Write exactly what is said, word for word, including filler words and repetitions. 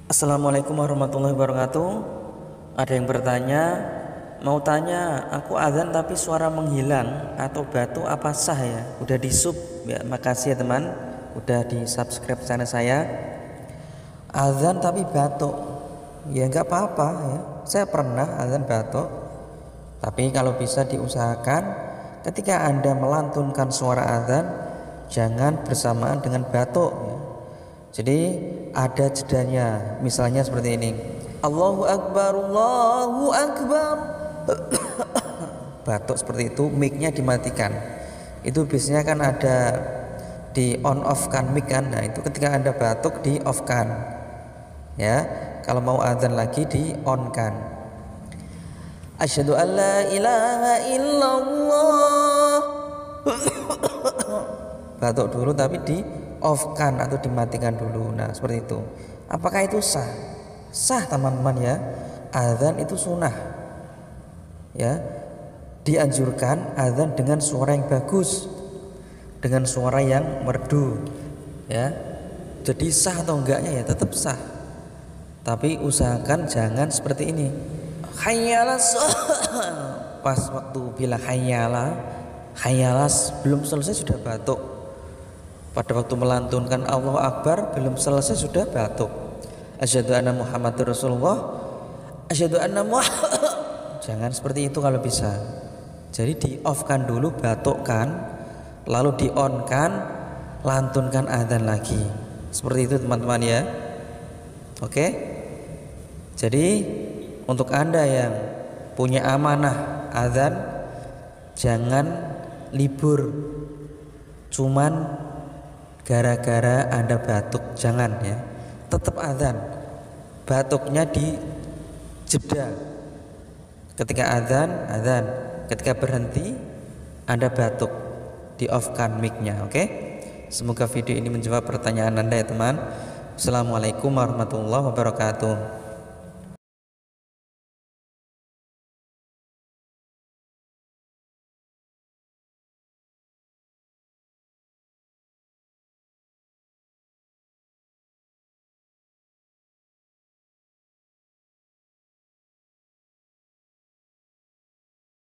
Assalamualaikum warahmatullahi wabarakatuh. Ada yang bertanya, mau tanya, aku azan tapi suara menghilang atau batu apa sah ya? Udah di sub ya, makasih ya teman, udah di subscribe channel saya. Azan tapi batuk, ya nggak apa-apa ya. Saya pernah azan batuk, tapi kalau bisa diusahakan ketika Anda melantunkan suara azan, jangan bersamaan dengan batuk ya. Jadi ada jedanya, misalnya seperti ini. Allahu Akbar, Allahu Akbar. Batuk seperti itu, mic-nya dimatikan. Itu biasanya kan ada di on off kan mic kan. Nah, itu ketika Anda batuk di off kan. Ya, kalau mau azan lagi di on kan. Asyhadu an la ilaha illallah. Batuk dulu tapi di off kan atau dimatikan dulu. Nah seperti itu. Apakah itu sah? Sah teman-teman ya. Azan itu sunnah ya. Dianjurkan azan dengan suara yang bagus, dengan suara yang merdu ya. Jadi sah atau enggaknya ya tetap sah, tapi usahakan jangan seperti ini. Hayyalas pas waktu bila hayyala hayyalas belum selesai sudah batuk. Pada waktu melantunkan Allahu Akbar belum selesai sudah batuk. Asyhadu anna Muhammadur Rasulullah. Asyhadu anna Muhammad. Jangan seperti itu kalau bisa. Jadi di off kan dulu, batukkan, lalu di on kan, lantunkan adzan lagi. Seperti itu teman-teman ya. Oke. Jadi untuk Anda yang punya amanah adzan, jangan libur cuman gara-gara Anda batuk, jangan ya. Tetap azan. Batuknya di jeda. Ketika azan, azan. Ketika berhenti, Anda batuk. Di off kan mic-nya, oke? Semoga video ini menjawab pertanyaan Anda ya teman. Assalamualaikum warahmatullahi wabarakatuh.